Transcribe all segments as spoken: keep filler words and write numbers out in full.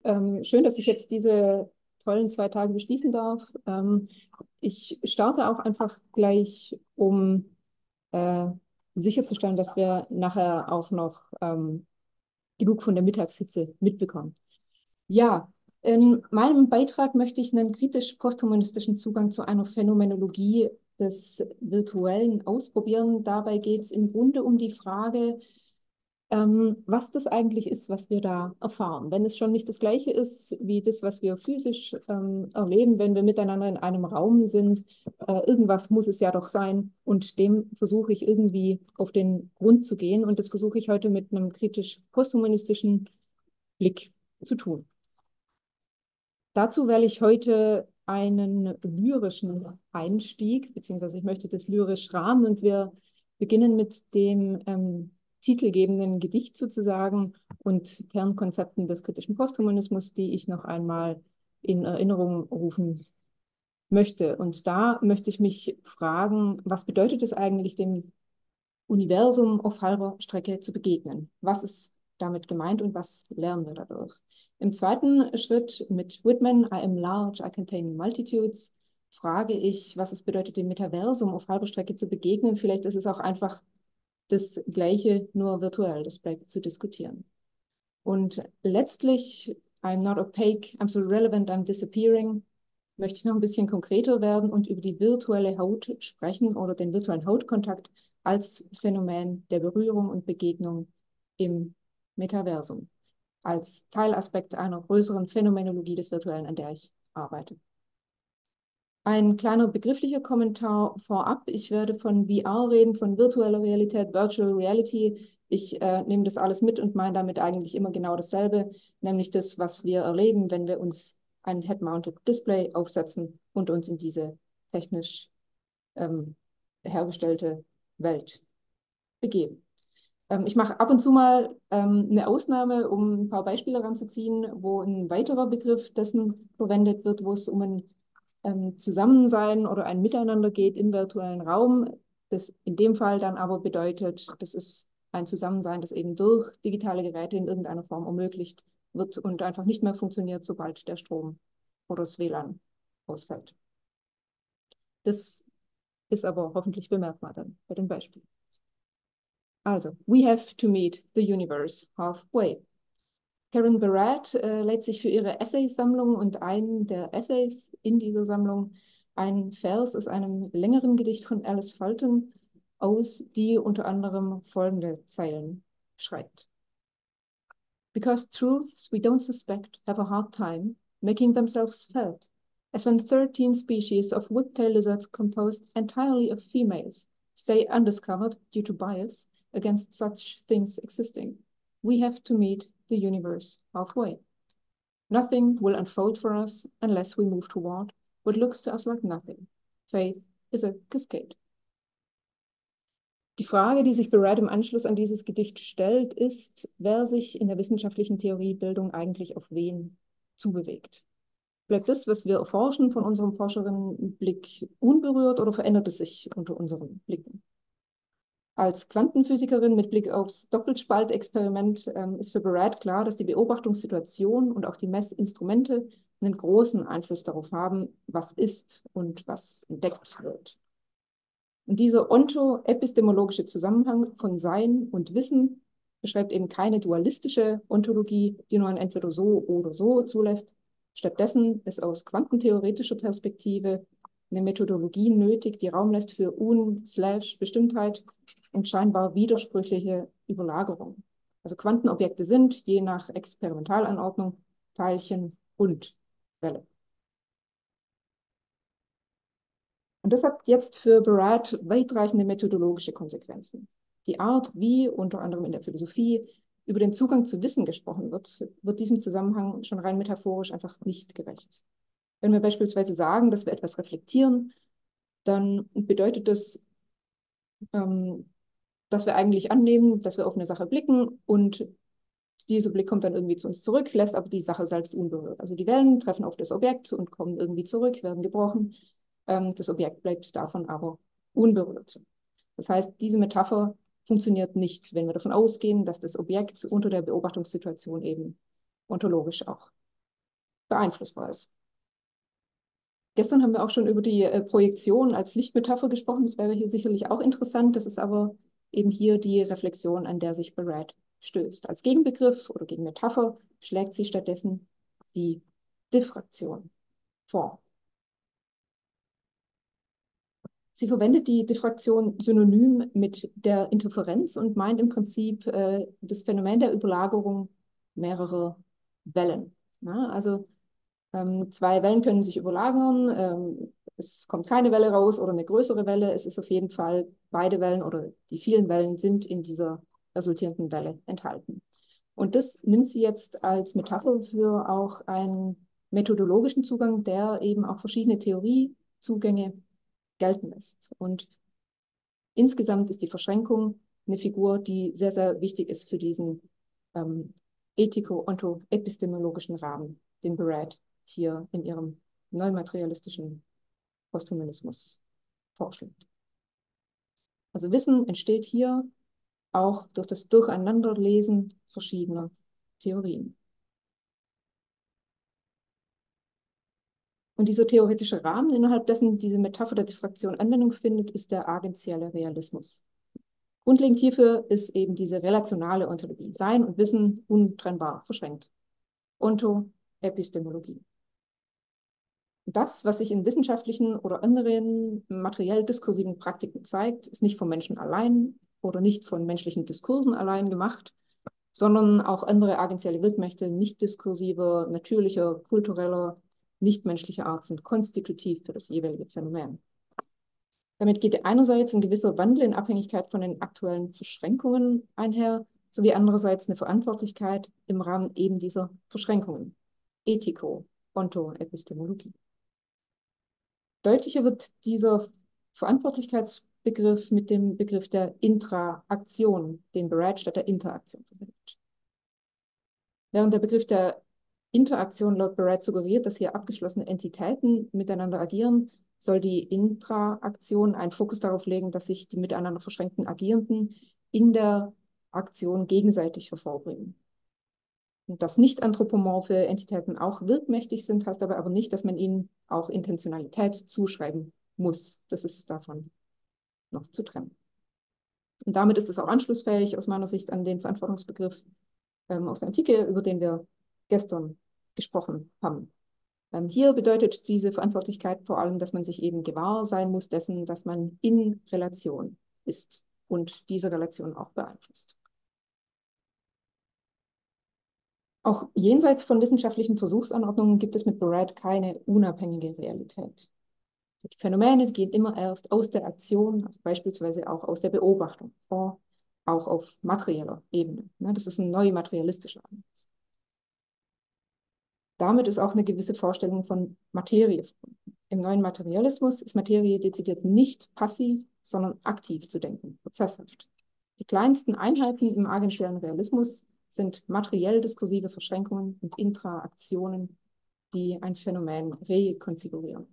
Ähm, schön, dass ich jetzt diese tollen zwei Tage beschließen darf. Ähm, ich starte auch einfach gleich, um äh, sicherzustellen, dass wir nachher auch noch ähm, genug von der Mittagshitze mitbekommen. Ja, in meinem Beitrag möchte ich einen kritisch-posthumanistischen Zugang zu einer Phänomenologie des Virtuellen ausprobieren. Dabei geht es im Grunde um die Frage, ähm, was das eigentlich ist, was wir da erfahren. Wenn es schon nicht das Gleiche ist wie das, was wir physisch ähm, erleben, wenn wir miteinander in einem Raum sind, äh, irgendwas muss es ja doch sein. Und dem versuche ich irgendwie auf den Grund zu gehen. Und das versuche ich heute mit einem kritisch-posthumanistischen Blick zu tun. Dazu wähle ich heute einen lyrischen Einstieg, beziehungsweise ich möchte das lyrisch rahmen und wir beginnen mit dem ähm, titelgebenden Gedicht sozusagen und Kernkonzepten des kritischen Posthumanismus, die ich noch einmal in Erinnerung rufen möchte. Und da möchte ich mich fragen, was bedeutet es eigentlich, dem Universum auf halber Strecke zu begegnen? Was ist damit gemeint und was lernen wir dadurch? Im zweiten Schritt mit Whitman, I am large, I contain multitudes, frage ich, was es bedeutet, dem Metaversum auf halber Strecke zu begegnen. Vielleicht ist es auch einfach das Gleiche, nur virtuell. Das bleibt zu diskutieren. Und letztlich, I'm not opaque, I'm so relevant, I'm disappearing, möchte ich noch ein bisschen konkreter werden und über die virtuelle Haut sprechen oder den virtuellen Hautkontakt als Phänomen der Berührung und Begegnung im Metaversum, als Teilaspekt einer größeren Phänomenologie des Virtuellen, an der ich arbeite. Ein kleiner begrifflicher Kommentar vorab. Ich werde von V R reden, von virtueller Realität, Virtual Reality. Ich äh, nehme das alles mit und meine damit eigentlich immer genau dasselbe, nämlich das, was wir erleben, wenn wir uns ein Head-Mounted Display aufsetzen und uns in diese technisch ähm, hergestellte Welt begeben. Ähm, ich mache ab und zu mal ähm, eine Ausnahme, um ein paar Beispiele ranzuziehen, wo ein weiterer Begriff dessen verwendet wird, wo es um ein ähm, Zusammensein oder ein Miteinander geht im virtuellen Raum. Das in dem Fall dann aber bedeutet, das ist ein Zusammensein, das eben durch digitale Geräte in irgendeiner Form ermöglicht wird und einfach nicht mehr funktioniert, sobald der Strom oder das W L A N ausfällt. Das ist aber hoffentlich bemerkbar dann bei dem Beispiel. Also, we have to meet the universe halfway. Karen Barrett äh, lädt sich für ihre Essaysammlung und einen der Essays in dieser Sammlung einen Vers aus einem längeren Gedicht von Alice Fulton aus, die unter anderem folgende Zeilen schreibt. Because truths we don't suspect have a hard time making themselves felt, as when thirteen species of whiptail lizards composed entirely of females stay undiscovered due to bias against such things existing. We have to meet the universe halfway. Nothing will unfold for us unless we move toward what looks to us like nothing. Faith is a cascade. Die Frage, die sich Barrett im Anschluss an dieses Gedicht stellt, ist, wer sich in der wissenschaftlichen Theoriebildung eigentlich auf wen zubewegt. Bleibt das, was wir erforschen, von unserem Forscherinnenblick unberührt oder verändert es sich unter unseren Blicken? Als Quantenphysikerin mit Blick aufs Doppelspaltexperiment ähm, ist für Barrett klar, dass die Beobachtungssituation und auch die Messinstrumente einen großen Einfluss darauf haben, was ist und was entdeckt wird. Und dieser onto-epistemologische Zusammenhang von Sein und Wissen beschreibt eben keine dualistische Ontologie, die nur ein entweder so oder so zulässt. Stattdessen ist aus quantentheoretischer Perspektive eine Methodologie nötig, die Raum lässt für Un-Bestimmtheit und scheinbar widersprüchliche Überlagerung. Also Quantenobjekte sind, je nach Experimentalanordnung, Teilchen und Welle. Und das hat jetzt für Barrett weitreichende methodologische Konsequenzen. Die Art, wie unter anderem in der Philosophie über den Zugang zu Wissen gesprochen wird, wird diesem Zusammenhang schon rein metaphorisch einfach nicht gerecht. Wenn wir beispielsweise sagen, dass wir etwas reflektieren, dann bedeutet das, ähm, dass wir eigentlich annehmen, dass wir auf eine Sache blicken und dieser Blick kommt dann irgendwie zu uns zurück, lässt aber die Sache selbst unberührt. Also die Wellen treffen auf das Objekt und kommen irgendwie zurück, werden gebrochen. Ähm, das Objekt bleibt davon aber unberührt. Das heißt, diese Metapher funktioniert nicht, wenn wir davon ausgehen, dass das Objekt unter der Beobachtungssituation eben ontologisch auch beeinflussbar ist. Gestern haben wir auch schon über die äh, Projektion als Lichtmetapher gesprochen. Das wäre hier sicherlich auch interessant. Das ist aber eben hier die Reflexion, an der sich Barrett stößt. Als Gegenbegriff oder Gegenmetapher schlägt sie stattdessen die Diffraktion vor. Sie verwendet die Diffraktion synonym mit der Interferenz und meint im Prinzip äh, das Phänomen der Überlagerung mehrerer Wellen. Ja, also ähm, zwei Wellen können sich überlagern, ähm, es kommt keine Welle raus oder eine größere Welle. Es ist auf jeden Fall, beide Wellen oder die vielen Wellen sind in dieser resultierenden Welle enthalten. Und das nimmt sie jetzt als Metapher für auch einen methodologischen Zugang, der eben auch verschiedene Theoriezugänge gelten lässt. Und insgesamt ist die Verschränkung eine Figur, die sehr, sehr wichtig ist für diesen ähm, ethiko-onto-epistemologischen Rahmen, den Barrett hier in ihrem neumaterialistischen Posthumanismus vorschlägt. Also Wissen entsteht hier auch durch das Durcheinanderlesen verschiedener Theorien. Und dieser theoretische Rahmen, innerhalb dessen diese Metapher der Diffraktion Anwendung findet, ist der agentielle Realismus. Grundlegend hierfür ist eben diese relationale Ontologie. Sein und Wissen untrennbar verschränkt. Ontoepistemologie. Das, was sich in wissenschaftlichen oder anderen materiell-diskursiven Praktiken zeigt, ist nicht vom Menschen allein oder nicht von menschlichen Diskursen allein gemacht, sondern auch andere agentielle Wirkmächte nicht diskursiver, natürlicher, kultureller, nichtmenschlicher Art sind konstitutiv für das jeweilige Phänomen. Damit geht einerseits ein gewisser Wandel in Abhängigkeit von den aktuellen Verschränkungen einher, sowie andererseits eine Verantwortlichkeit im Rahmen eben dieser Verschränkungen. Ethiko-Ontoepistemologie. Deutlicher wird dieser Verantwortlichkeitsbegriff mit dem Begriff der Intraktion, den Barrett statt der Interaktion verwendet. Während der Begriff der Interaktion laut Barrett suggeriert, dass hier abgeschlossene Entitäten miteinander agieren, soll die Intraktion einen Fokus darauf legen, dass sich die miteinander verschränkten Agierenden in der Aktion gegenseitig hervorbringen. Und dass nicht anthropomorphe Entitäten auch wirkmächtig sind, heißt aber, aber nicht, dass man ihnen auch Intentionalität zuschreiben muss. Das ist davon noch zu trennen. Und damit ist es auch anschlussfähig aus meiner Sicht an den Verantwortungsbegriff ähm, aus der Antike, über den wir gestern gesprochen haben. Ähm, hier bedeutet diese Verantwortlichkeit vor allem, dass man sich eben gewahr sein muss dessen, dass man in Relation ist und diese Relation auch beeinflusst. Auch jenseits von wissenschaftlichen Versuchsanordnungen gibt es mit Barrett keine unabhängige Realität. Die Phänomene gehen immer erst aus der Aktion, also beispielsweise auch aus der Beobachtung, vor, auch auf materieller Ebene. Das ist ein neumaterialistischer Ansatz. Damit ist auch eine gewisse Vorstellung von Materie verbunden. Im neuen Materialismus ist Materie dezidiert nicht passiv, sondern aktiv zu denken, prozesshaft. Die kleinsten Einheiten im agentiellen Realismus sind materiell-diskursive Verschränkungen und Interaktionen, die ein Phänomen rekonfigurieren.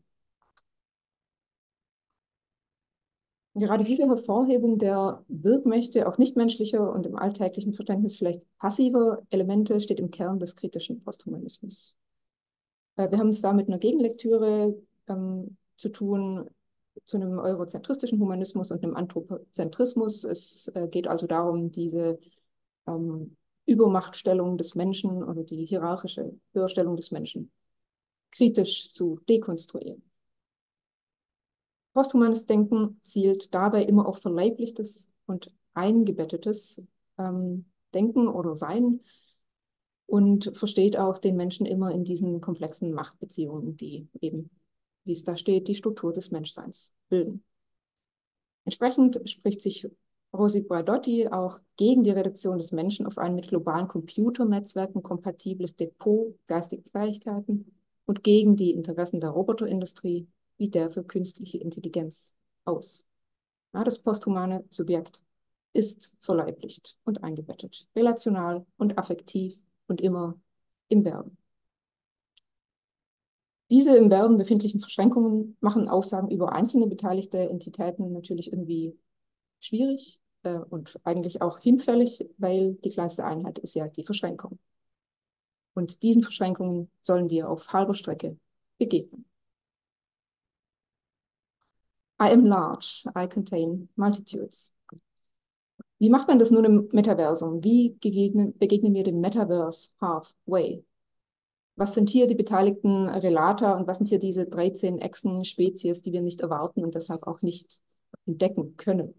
Gerade diese Hervorhebung der Wirkmächte auch nichtmenschlicher und im alltäglichen Verständnis vielleicht passiver Elemente steht im Kern des kritischen Posthumanismus. Wir haben es da mit einer Gegenlektüre ähm, zu tun, zu einem eurozentristischen Humanismus und einem Anthropozentrismus. Es äh, geht also darum, diese ähm, Übermachtstellung des Menschen oder die hierarchische Höherstellung des Menschen kritisch zu dekonstruieren. Posthumanes Denken zielt dabei immer auf verleiblichtes und eingebettetes ähm, Denken oder Sein und versteht auch den Menschen immer in diesen komplexen Machtbeziehungen, die eben, wie es da steht, die Struktur des Menschseins bilden. Entsprechend spricht sich Rosi Braidotti auch gegen die Reduktion des Menschen auf ein mit globalen Computernetzwerken kompatibles Depot geistiger Fähigkeiten und gegen die Interessen der Roboterindustrie wie der für künstliche Intelligenz aus. Ja, das posthumane Subjekt ist verleiblicht und eingebettet, relational und affektiv und immer im Werden. Diese im Werden befindlichen Verschränkungen machen Aussagen über einzelne beteiligte Entitäten natürlich irgendwie schwierig äh, und eigentlich auch hinfällig, weil die kleinste Einheit ist ja die Verschränkung. Und diesen Verschränkungen sollen wir auf halber Strecke begegnen. I am large, I contain multitudes. Wie macht man das nun im Metaversum? Wie begegnen, begegnen wir dem Metaverse halfway? Was sind hier die beteiligten Relata und was sind hier diese dreizehn Echsen-Spezies, die wir nicht erwarten und deshalb auch nicht entdecken können?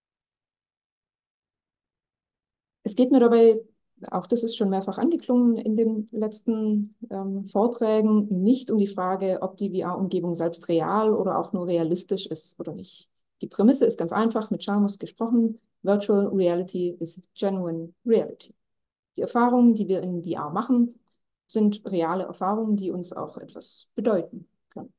Es geht mir dabei, auch das ist schon mehrfach angeklungen in den letzten ähm, Vorträgen, nicht um die Frage, ob die V R-Umgebung selbst real oder auch nur realistisch ist oder nicht. Die Prämisse ist ganz einfach, mit Chalmers gesprochen, Virtual Reality is genuine reality. Die Erfahrungen, die wir in V R machen, sind reale Erfahrungen, die uns auch etwas bedeuten können.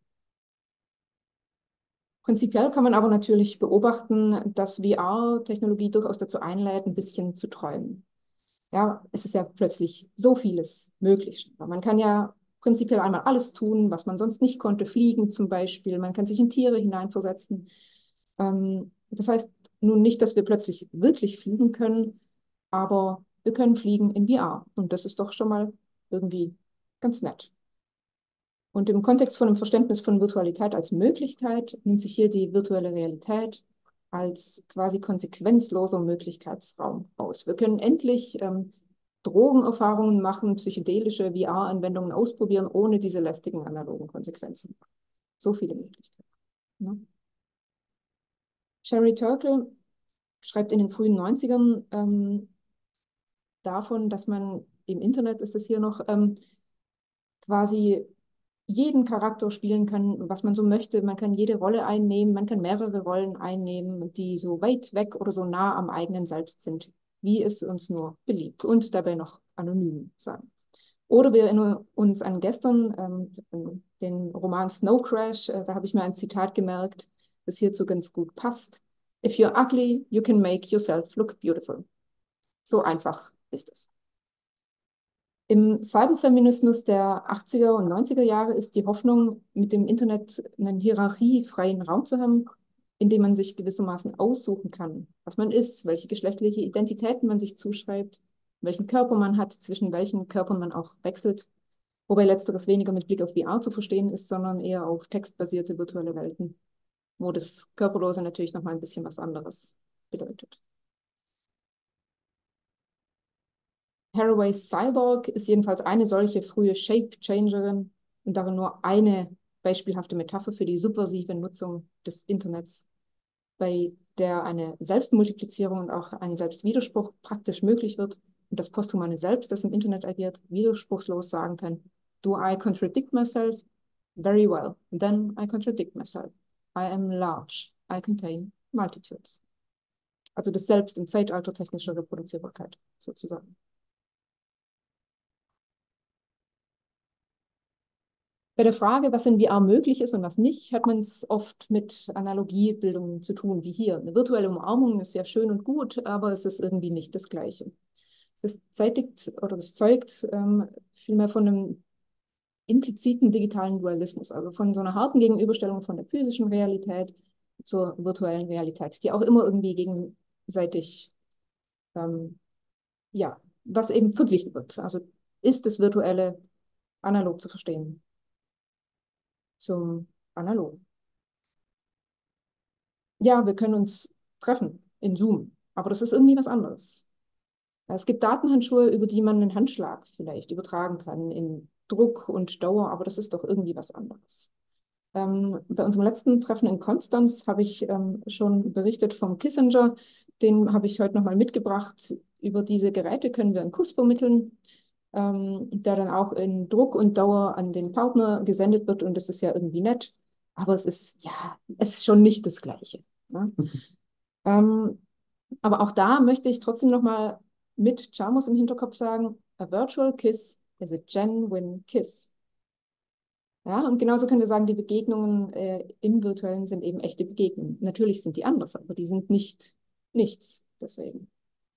Prinzipiell kann man aber natürlich beobachten, dass V R-Technologie durchaus dazu einlädt, ein bisschen zu träumen. Ja, es ist ja plötzlich so vieles möglich. Man kann ja prinzipiell einmal alles tun, was man sonst nicht konnte, fliegen zum Beispiel. Man kann sich in Tiere hineinversetzen. Ähm, das heißt nun nicht, dass wir plötzlich wirklich fliegen können, aber wir können fliegen in V R. Und das ist doch schon mal irgendwie ganz nett. Und im Kontext von einem Verständnis von Virtualität als Möglichkeit nimmt sich hier die virtuelle Realität als quasi konsequenzloser Möglichkeitsraum aus. Wir können endlich ähm, Drogenerfahrungen machen, psychedelische V R-Anwendungen ausprobieren, ohne diese lästigen analogen Konsequenzen. So viele Möglichkeiten. Ne? Sherry Turkle schreibt in den frühen neunzigern ähm, davon, dass man im Internet, ist es hier noch, ähm, quasi jeden Charakter spielen kann, was man so möchte. Man kann jede Rolle einnehmen, man kann mehrere Rollen einnehmen, die so weit weg oder so nah am eigenen Selbst sind, wie es uns nur beliebt und dabei noch anonym sein. Oder wir erinnern uns an gestern, ähm, den Roman Snow Crash, äh, da habe ich mir ein Zitat gemerkt, das hierzu ganz gut passt. If you're ugly, you can make yourself look beautiful. So einfach ist es. Im Cyberfeminismus der achtziger und neunziger Jahre ist die Hoffnung, mit dem Internet einen hierarchiefreien Raum zu haben, in dem man sich gewissermaßen aussuchen kann, was man ist, welche geschlechtliche Identitäten man sich zuschreibt, welchen Körper man hat, zwischen welchen Körpern man auch wechselt, wobei letzteres weniger mit Blick auf V R zu verstehen ist, sondern eher auf textbasierte virtuelle Welten, wo das Körperlose natürlich nochmal ein bisschen was anderes bedeutet. Haraways Cyborg ist jedenfalls eine solche frühe Shape-Changerin und darin nur eine beispielhafte Metapher für die subversive Nutzung des Internets, bei der eine Selbstmultiplizierung und auch ein Selbstwiderspruch praktisch möglich wird und das posthumane Selbst, das im Internet agiert, widerspruchslos sagen kann, do I contradict myself? Very well, then I contradict myself. I am large, I contain multitudes. Also das Selbst im Zeitalter technischer Reproduzierbarkeit sozusagen. Bei der Frage, was in V R möglich ist und was nicht, hat man es oft mit Analogiebildungen zu tun, wie hier. Eine virtuelle Umarmung ist sehr schön und gut, aber es ist irgendwie nicht das Gleiche. Das zeitigt oder das zeugt ähm, vielmehr von einem impliziten digitalen Dualismus, also von so einer harten Gegenüberstellung von der physischen Realität zur virtuellen Realität, die auch immer irgendwie gegenseitig, ähm, ja, was eben verglichen wird. Also ist das Virtuelle analog zu verstehen zum Analogen? Ja, wir können uns treffen in Zoom, aber das ist irgendwie was anderes. Es gibt Datenhandschuhe, über die man einen Handschlag vielleicht übertragen kann in Druck und Dauer, aber das ist doch irgendwie was anderes. Ähm, bei unserem letzten Treffen in Konstanz habe ich ähm, schon berichtet vom Kissinger. Den habe ich heute nochmal mitgebracht. Über diese Geräte können wir einen Kuss vermitteln, ähm, der dann auch in Druck und Dauer an den Partner gesendet wird. Und das ist ja irgendwie nett. Aber es ist, ja, es ist schon nicht das Gleiche. Ne? ähm, aber auch da möchte ich trotzdem nochmal mit Chalmers im Hinterkopf sagen, a virtual kiss is a genuine kiss. Ja, und genauso können wir sagen, die Begegnungen äh, im Virtuellen sind eben echte Begegnungen. Natürlich sind die anders, aber die sind nicht nichts deswegen.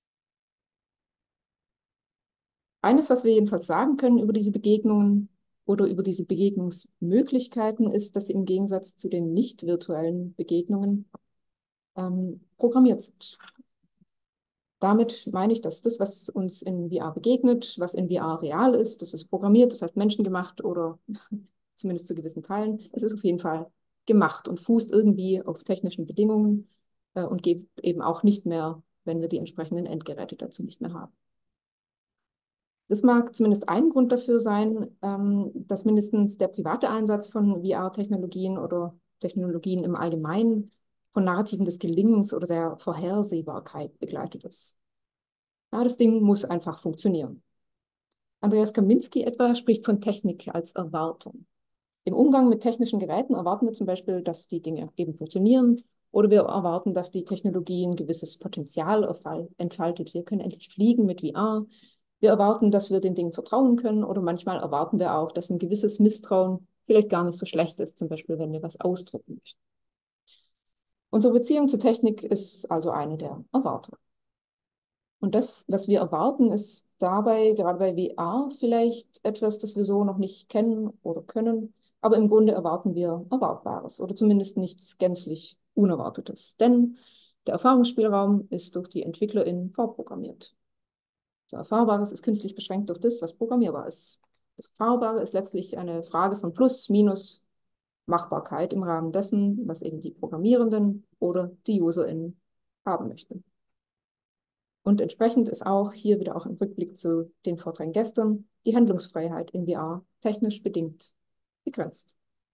Eines, was wir jedenfalls sagen können über diese Begegnungen oder über diese Begegnungsmöglichkeiten, ist, dass sie im Gegensatz zu den nicht virtuellen Begegnungen ähm, programmiert sind. Damit meine ich, dass das, was uns in V R begegnet, was in V R real ist, das ist programmiert, das heißt menschengemacht oder zumindest zu gewissen Teilen. Es ist auf jeden Fall gemacht und fußt irgendwie auf technischen Bedingungen äh, und geht eben auch nicht mehr, wenn wir die entsprechenden Endgeräte dazu nicht mehr haben. Das mag zumindest ein Grund dafür sein, ähm, dass mindestens der private Einsatz von V R-Technologien oder Technologien im Allgemeinen von Narrativen des Gelingens oder der Vorhersehbarkeit begleitet ist. Ja, das Ding muss einfach funktionieren. Andreas Kaminski etwa spricht von Technik als Erwartung. Im Umgang mit technischen Geräten erwarten wir zum Beispiel, dass die Dinge eben funktionieren oder wir erwarten, dass die Technologie ein gewisses Potenzial entfaltet. Wir können endlich fliegen mit V R. Wir erwarten, dass wir den Dingen vertrauen können oder manchmal erwarten wir auch, dass ein gewisses Misstrauen vielleicht gar nicht so schlecht ist, zum Beispiel wenn wir was ausdrucken möchten. Unsere Beziehung zur Technik ist also eine der Erwartungen. Und das, was wir erwarten, ist dabei, gerade bei V R, vielleicht etwas, das wir so noch nicht kennen oder können. Aber im Grunde erwarten wir Erwartbares oder zumindest nichts gänzlich Unerwartetes. Denn der Erfahrungsspielraum ist durch die EntwicklerInnen vorprogrammiert. So Erfahrbares ist künstlich beschränkt durch das, was programmierbar ist. Das Erfahrbare ist letztlich eine Frage von Plus, Minus, Machbarkeit im Rahmen dessen, was eben die Programmierenden oder die UserInnen haben möchten. Und entsprechend ist auch hier wieder auch im Rückblick zu den Vorträgen gestern die Handlungsfreiheit in V R technisch bedingt begrenzt.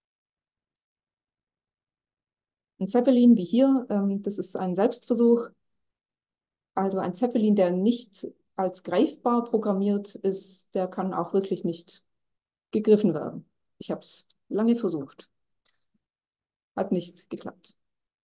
Ein Zeppelin wie hier, ähm, das ist ein Selbstversuch, also ein Zeppelin, der nicht als greifbar programmiert ist, der kann auch wirklich nicht gegriffen werden. Ich habe es lange versucht. Hat nicht geklappt.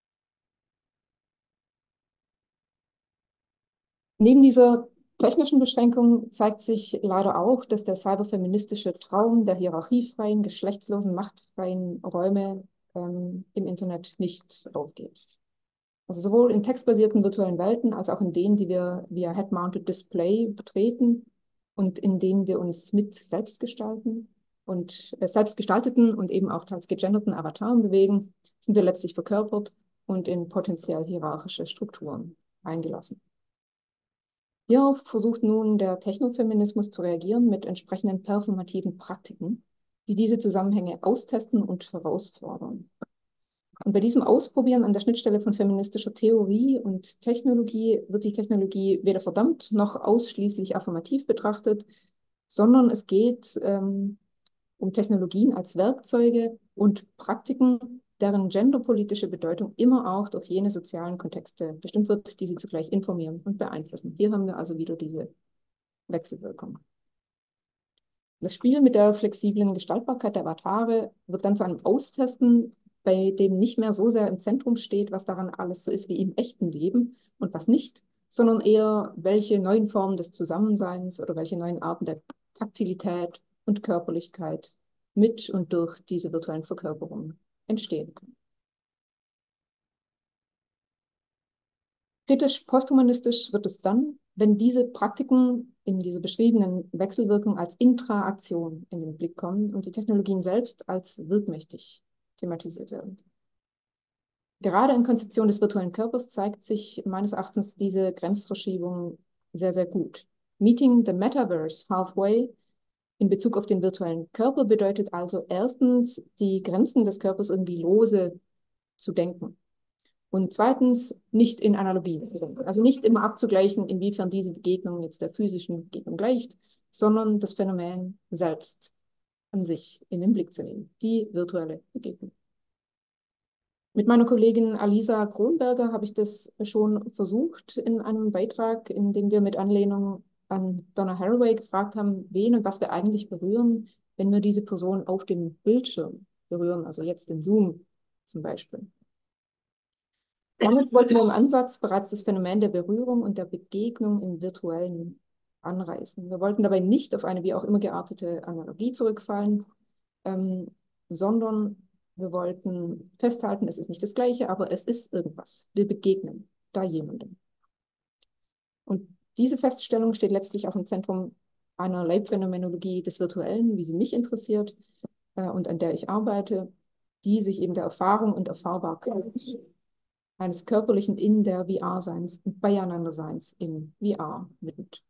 Neben dieser technischen Beschränkung zeigt sich leider auch, dass der cyberfeministische Traum der hierarchiefreien, geschlechtslosen, machtfreien Räume ähm, im Internet nicht aufgeht. Also sowohl in textbasierten virtuellen Welten als auch in denen, die wir via Head-Mounted Display betreten und in denen wir uns mit selbst gestalten und äh, selbst gestalteten und eben auch teils gegenderten Avataren bewegen, sind wir letztlich verkörpert und in potenziell hierarchische Strukturen eingelassen. Hierauf versucht nun der Technofeminismus zu reagieren mit entsprechenden performativen Praktiken, die diese Zusammenhänge austesten und herausfordern. Und bei diesem Ausprobieren an der Schnittstelle von feministischer Theorie und Technologie wird die Technologie weder verdammt noch ausschließlich affirmativ betrachtet, sondern es geht ähm, um Technologien als Werkzeuge und Praktiken, deren genderpolitische Bedeutung immer auch durch jene sozialen Kontexte bestimmt wird, die sie zugleich informieren und beeinflussen. Hier haben wir also wieder diese Wechselwirkung. Das Spiel mit der flexiblen Gestaltbarkeit der Avatare wird dann zu einem Austesten, bei dem nicht mehr so sehr im Zentrum steht, was daran alles so ist wie im echten Leben und was nicht, sondern eher, welche neuen Formen des Zusammenseins oder welche neuen Arten der Taktilität und Körperlichkeit mit und durch diese virtuellen Verkörperungen entstehen können. Kritisch posthumanistisch wird es dann, wenn diese Praktiken in dieser beschriebenen Wechselwirkung als Interaktion in den Blick kommen und die Technologien selbst als wirkmächtig thematisiert werden. Gerade in Konzeption des virtuellen Körpers zeigt sich meines Erachtens diese Grenzverschiebung sehr, sehr gut. Meeting the Metaverse halfway in Bezug auf den virtuellen Körper bedeutet also erstens, die Grenzen des Körpers irgendwie lose zu denken. Und zweitens, nicht in Analogien. Also nicht immer abzugleichen, inwiefern diese Begegnung jetzt der physischen Begegnung gleicht, sondern das Phänomen selbst an sich in den Blick zu nehmen, die virtuelle Begegnung. Mit meiner Kollegin Alisa Kronberger habe ich das schon versucht in einem Beitrag, in dem wir mit Anlehnung an Donna Haraway gefragt haben, wen und was wir eigentlich berühren, wenn wir diese Person auf dem Bildschirm berühren, also jetzt in Zoom zum Beispiel. Damit wollten wir im Ansatz bereits das Phänomen der Berührung und der Begegnung im Virtuellen anreißen. Wir wollten dabei nicht auf eine wie auch immer geartete Analogie zurückfallen, ähm, sondern wir wollten festhalten, es ist nicht das Gleiche, aber es ist irgendwas. Wir begegnen da jemandem. Und diese Feststellung steht letztlich auch im Zentrum einer Leibphänomenologie des Virtuellen, wie sie mich interessiert äh, und an der ich arbeite, die sich eben der Erfahrung und Erfahrbarkeit eines körperlichen in der V R-Seins und Beieinanderseins in V R widmet.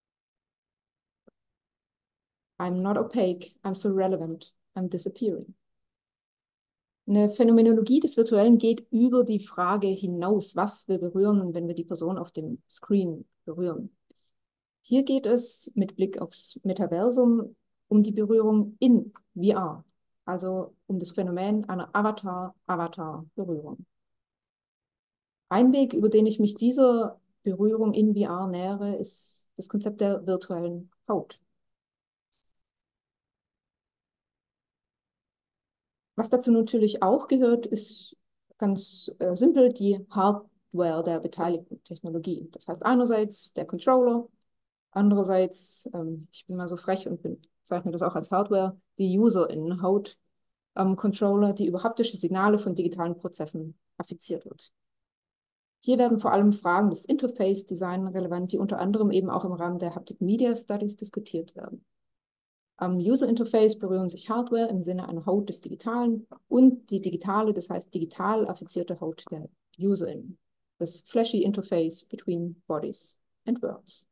I'm not opaque, I'm so relevant, I'm disappearing. Eine Phänomenologie des Virtuellen geht über die Frage hinaus, was wir berühren, wenn wir die Person auf dem Screen berühren. Hier geht es mit Blick aufs Metaversum um die Berührung in V R, also um das Phänomen einer Avatar-Avatar-Berührung. Ein Weg, über den ich mich dieser Berührung in V R nähere, ist das Konzept der virtuellen Haut. Was dazu natürlich auch gehört, ist ganz äh, simpel die Hardware der beteiligten Technologie. Das heißt einerseits der Controller, andererseits, ähm, ich bin mal so frech und bezeichne das auch als Hardware, die User-in-Haut am Controller, die über haptische Signale von digitalen Prozessen affiziert wird. Hier werden vor allem Fragen des Interface-Design relevant, die unter anderem eben auch im Rahmen der Haptic Media Studies diskutiert werden. Am User-Interface berühren sich Hardware im Sinne einer Haut des Digitalen und die digitale, das heißt digital affizierte Haut der Userin. Das flashy Interface between bodies and worlds.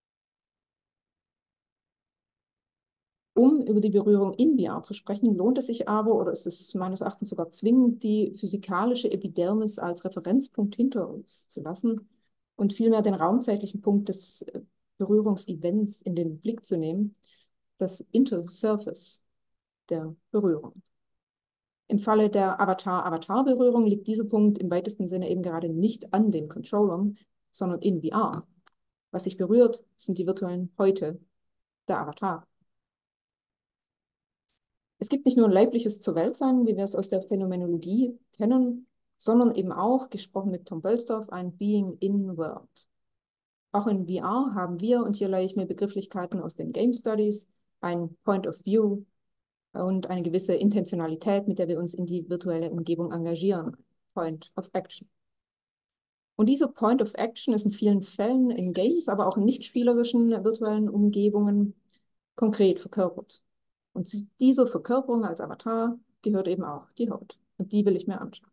Um über die Berührung in V R zu sprechen, lohnt es sich aber, oder ist es meines Erachtens sogar zwingend, die physikalische Epidermis als Referenzpunkt hinter uns zu lassen und vielmehr den raumzeitlichen Punkt des Berührungsevents in den Blick zu nehmen, das Intersurface der Berührung. Im Falle der Avatar-Avatar-Berührung liegt dieser Punkt im weitesten Sinne eben gerade nicht an den Controllern, sondern in V R. Was sich berührt, sind die virtuellen Häute der Avatar. Es gibt nicht nur ein leibliches Zur-Welt-Sein, wie wir es aus der Phänomenologie kennen, sondern eben auch, gesprochen mit Tom Bölsdorf, ein Being in World. Auch in V R haben wir, und hier leihe ich mir Begrifflichkeiten aus den Game Studies, ein Point of View und eine gewisse Intentionalität, mit der wir uns in die virtuelle Umgebung engagieren. Point of Action. Und dieser Point of Action ist in vielen Fällen in Games, aber auch in nicht-spielerischen virtuellen Umgebungen konkret verkörpert. Und zu dieser Verkörperung als Avatar gehört eben auch die Haut. Und die will ich mir anschauen.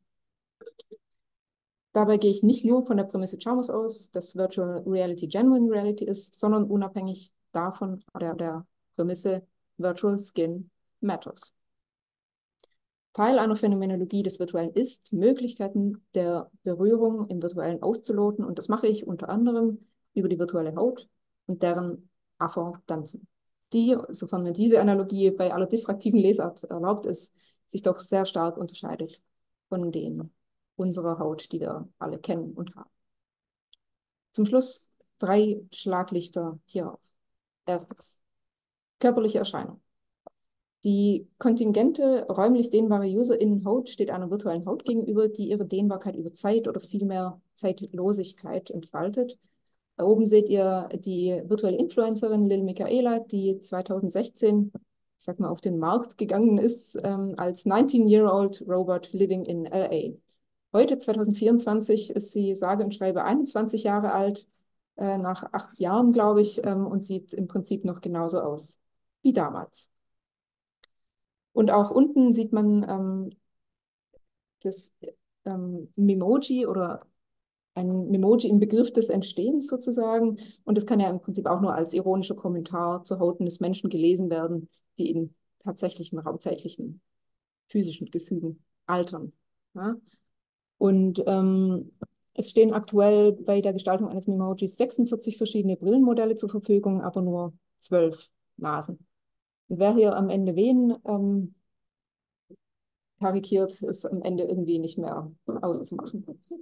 Dabei gehe ich nicht nur von der Prämisse Chalmers aus, dass Virtual Reality Genuine Reality ist, sondern unabhängig davon der, der Prämisse Virtual Skin Matters. Teil einer Phänomenologie des Virtuellen ist, Möglichkeiten der Berührung im Virtuellen auszuloten. Und das mache ich unter anderem über die virtuelle Haut und deren Affordanzen, die, sofern mir diese Analogie bei aller diffraktiven Lesart erlaubt ist, sich doch sehr stark unterscheidet von denen unserer Haut, die wir alle kennen und haben. Zum Schluss drei Schlaglichter hierauf. Erstens, körperliche Erscheinung. Die kontingente, räumlich dehnbare User-Innen-Haut steht einer virtuellen Haut gegenüber, die ihre Dehnbarkeit über Zeit oder vielmehr Zeitlosigkeit entfaltet. Da oben seht ihr die virtuelle Influencerin Lil Michaela, die zweitausendsechzehn, ich sag mal, auf den Markt gegangen ist, ähm, als neunzehn-year-old robot living in L A. Heute, zweitausendvierundzwanzig, ist sie sage und schreibe einundzwanzig Jahre alt, äh, nach acht Jahren, glaube ich, ähm, und sieht im Prinzip noch genauso aus wie damals. Und auch unten sieht man ähm, das ähm, Memoji oder ein Memoji im Begriff des Entstehens sozusagen. Und das kann ja im Prinzip auch nur als ironischer Kommentar zur Haut des Menschen gelesen werden, die in tatsächlichen raumzeitlichen physischen Gefügen altern. Ja? Und ähm, es stehen aktuell bei der Gestaltung eines Memojis sechsundvierzig verschiedene Brillenmodelle zur Verfügung, aber nur zwölf Nasen. Und wer hier am Ende wen ähm, karikiert, ist am Ende irgendwie nicht mehr auszumachen.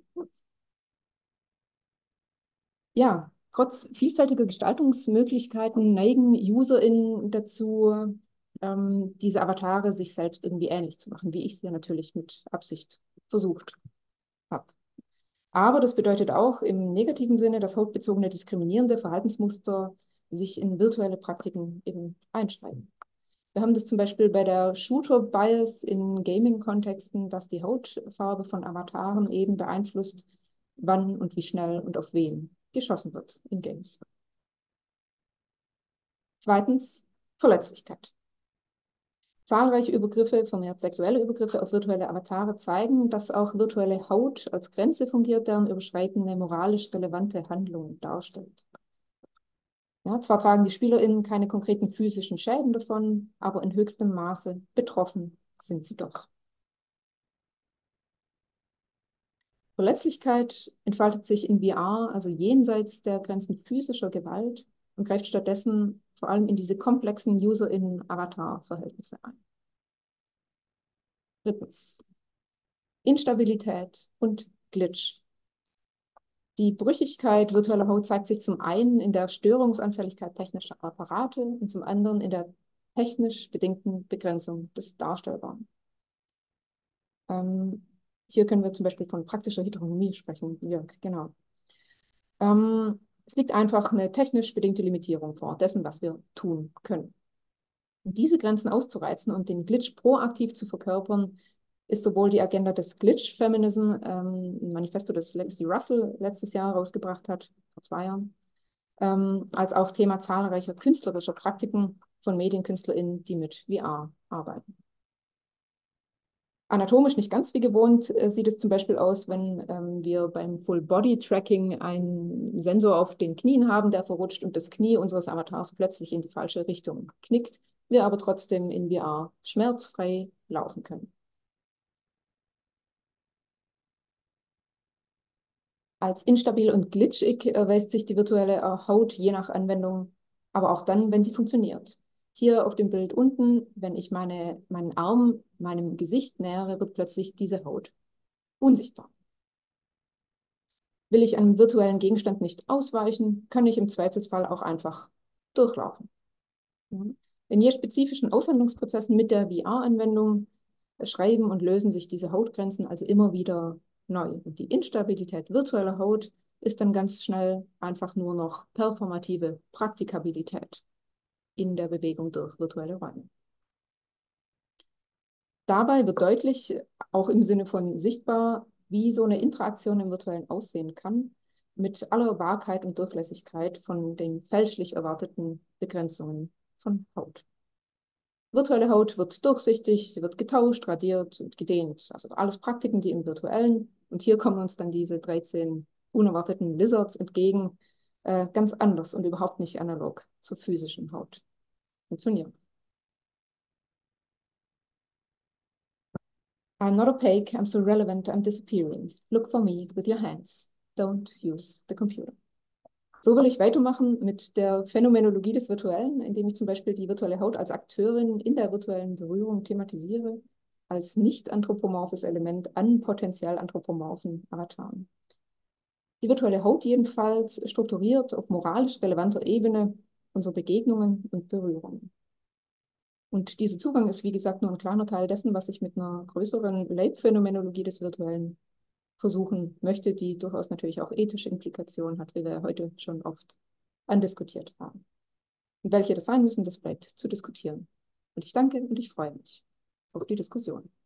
Ja, trotz vielfältiger Gestaltungsmöglichkeiten neigen UserInnen dazu, ähm, diese Avatare sich selbst irgendwie ähnlich zu machen, wie ich es ja natürlich mit Absicht versucht habe. Aber das bedeutet auch im negativen Sinne, dass hautbezogene diskriminierende Verhaltensmuster sich in virtuelle Praktiken eben einschreiben. Wir haben das zum Beispiel bei der Shooter-Bias in Gaming-Kontexten, dass die Hautfarbe von Avataren eben beeinflusst, wann und wie schnell und auf wen geschossen wird in Games. Zweitens, Verletzlichkeit. Zahlreiche Übergriffe, vermehrt sexuelle Übergriffe auf virtuelle Avatare zeigen, dass auch virtuelle Haut als Grenze fungiert, deren Überschreiten eine moralisch relevante Handlung darstellt. Ja, zwar tragen die SpielerInnen keine konkreten physischen Schäden davon, aber in höchstem Maße betroffen sind sie doch. Verletzlichkeit entfaltet sich in V R, also jenseits der Grenzen physischer Gewalt, und greift stattdessen vor allem in diese komplexen User-in-Avatar-Verhältnisse ein. Drittens, Instabilität und Glitch. Die Brüchigkeit virtueller Haut zeigt sich zum einen in der Störungsanfälligkeit technischer Apparate und zum anderen in der technisch bedingten Begrenzung des Darstellbaren. Ähm, hier können wir zum Beispiel von praktischer Heteronomie sprechen, Jörg, genau. Ähm, es liegt einfach eine technisch bedingte Limitierung vor dessen, was wir tun können. Und diese Grenzen auszureizen und den Glitch proaktiv zu verkörpern, ist sowohl die Agenda des Glitch-Feminism, ähm, ein Manifesto, das Lexi Russell letztes Jahr rausgebracht hat, vor zwei Jahren, ähm, als auch Thema zahlreicher künstlerischer Praktiken von MedienkünstlerInnen, die mit V R arbeiten. Anatomisch nicht ganz wie gewohnt äh, sieht es zum Beispiel aus, wenn ähm, wir beim Full-Body-Tracking einen Sensor auf den Knien haben, der verrutscht und das Knie unseres Avatars plötzlich in die falsche Richtung knickt, wir aber trotzdem in V R schmerzfrei laufen können. Als instabil und glitschig erweist sich die virtuelle Haut je nach Anwendung, aber auch dann, wenn sie funktioniert. Hier auf dem Bild unten, wenn ich meine, meinen Arm meinem Gesicht nähere, wird plötzlich diese Haut unsichtbar. Will ich einem virtuellen Gegenstand nicht ausweichen, kann ich im Zweifelsfall auch einfach durchlaufen. In je spezifischen Aushandlungsprozessen mit der V R-Anwendung schreiben und lösen sich diese Hautgrenzen also immer wieder neu. Und die Instabilität virtueller Haut ist dann ganz schnell einfach nur noch performative Praktikabilität in der Bewegung durch virtuelle Räume. Dabei wird deutlich, auch im Sinne von sichtbar, wie so eine Interaktion im Virtuellen aussehen kann, mit aller Wahrheit und Durchlässigkeit von den fälschlich erwarteten Begrenzungen von Haut. Virtuelle Haut wird durchsichtig, sie wird getauscht, radiert und gedehnt. Also alles Praktiken, die im Virtuellen. Und hier kommen uns dann diese dreizehn unerwarteten Lizards entgegen, äh, ganz anders und überhaupt nicht analog zur physischen Haut funktionieren. I'm not opaque, I'm so relevant, I'm disappearing. Look for me with your hands. Don't use the computer. So will ich weitermachen mit der Phänomenologie des Virtuellen, indem ich zum Beispiel die virtuelle Haut als Akteurin in der virtuellen Berührung thematisiere, als nicht anthropomorphes Element an potenziell anthropomorphen Avataren. Die virtuelle Haut jedenfalls strukturiert auf moralisch relevanter Ebene unsere Begegnungen und Berührungen. Und dieser Zugang ist, wie gesagt, nur ein kleiner Teil dessen, was ich mit einer größeren Leibphänomenologie des Virtuellen versuchen möchte, die durchaus natürlich auch ethische Implikationen hat, wie wir heute schon oft andiskutiert haben. Und welche das sein müssen, das bleibt zu diskutieren. Und ich danke und ich freue mich auf die Diskussion.